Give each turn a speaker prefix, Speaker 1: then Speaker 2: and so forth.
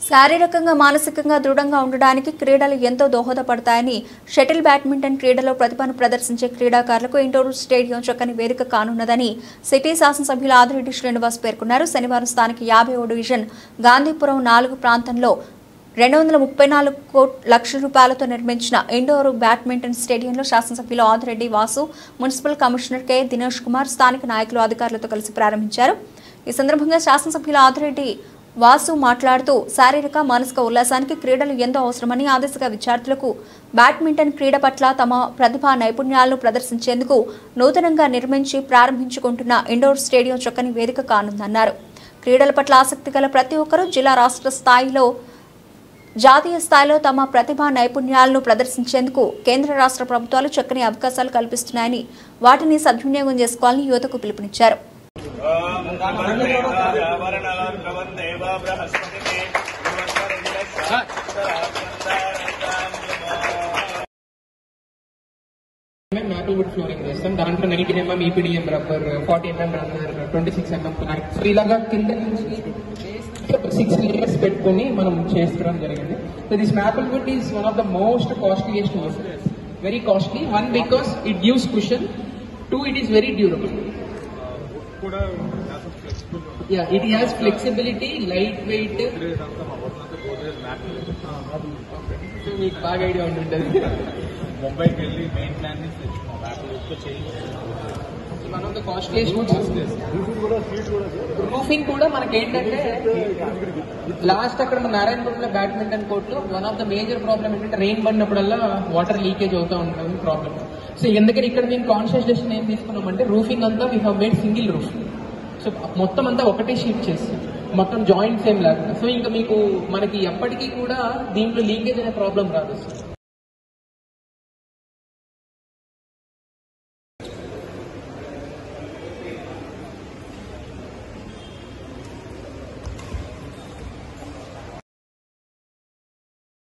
Speaker 1: శారీరకంగా మానసికంగా దృఢంగా ఉండడానికి క్రీడలు ఎంతో దోహదపడతాయని షటిల్ బ్యాడ్మింటన్ క్రీడలో ప్రతిభను ప్రదర్శించే క్రీడాకారులకు ఇండోర్ స్టేడియం చక్కని వేదిక కానున్నదని సిటీ శాసనసభ్యులు ఆదిరెడ్డి శ్రీనివాస్ పేర్కొన్నారు. శనివారం స్థానిక 50వ డివిజన్ గాంధీపురం 4 ప్రాంతంలో 234 లక్షల రూపాయలతో నిర్మించిన ఇండోర్ బ్యాడ్మింటన్ స్టేడియంలో శాసనసభ్యులు Adireddy Vasu, municipal commissioner K Dinesh Kumar, స్థానిక నాయకులు అధికారులతో కలిసి ప్రారంభించారు. ఈ సందర్భంగా శాసనసభ్యులు ఆదిరెడ్డి వాసు మాట్లాడుతూ శారీరక మానసిక ఉల్లాసానికి క్రీడలు ఎంతో అవసరమని, ఆ దిశగా విద్యార్థులకు బ్యాడ్మింటన్ క్రీడ పట్ల తమ ప్రతిభా నైపుణ్యాలను ప్రదర్శించేందుకు నూతనంగా నిర్మించి ప్రారంభించుకుంటున్న ఇండోర్ స్టేడియం చక్కని వేదిక కానుందన్నారు. క్రీడల పట్ల ఆసక్తి గల ప్రతి ఒక్కరూ జిల్లా రాష్ట్ర స్థాయిలో జాతీయ స్థాయిలో తమ ప్రతిభా నైపుణ్యాలను ప్రదర్శించేందుకు కేంద్ర రాష్ట్ర ప్రభుత్వాలు చక్కని అవకాశాలు కల్పిస్తున్నాయని, వాటిని సద్వినియోగం చేసుకోవాలని యువతకు పిలుపునిచ్చారు.
Speaker 2: మ్యాపుల్వుడ్ ఫ్లోరింగ్ చేస్తాం. దాంట్లో 19 mm EPDM rubber, 40 mm rubber, 26 mm plank, ఇలాగా కింద నుంచి 6 layers పెట్టుకుని మనం చేసుకోవడం జరిగింది. So this maplewood is one of the most costliest wood. Very costly. 1 because it gives cushion, 2 it is very durable. Yeah, it has flexibility, lightweight. So మీకు బాగా idea ఉంటుంది.
Speaker 3: ముంబైకి వెళ్ళి మెయిన్ ప్లాన్ నుంచి తెచ్చుకున్నాం. మ్యాపుల్వుడ్తో చేయించాం.
Speaker 2: One of the costliest woods. Roofing కూడా మనకి ఏంటంటే లాస్ట్ అక్కడ మన నారాయణపురంలో బ్యాడ్మింటన్ కోర్టులో one of the major problem ఏంటంటే రెయిన్ పడినప్పుడల్లా వాటర్ లీకేజ్ అవుతూ ఉంటుంది ప్రాబ్లమ్. సో ఎందుకని ఇక్కడ మేము కాన్షియస్ డెసిషన్ ఏం తీసుకున్నామంటే రూఫింగ్ అంతా we have made single roof. So మొత్తం అంతా ఒకటే షీట్ చేస్తాం, మొత్తం జాయింట్స్ ఏం లేకుండా. సో ఇంకా మీకు మనకి ఎప్పటికీ కూడా దీంట్లో లీకేజ్ అనే ప్రాబ్లం రాదు.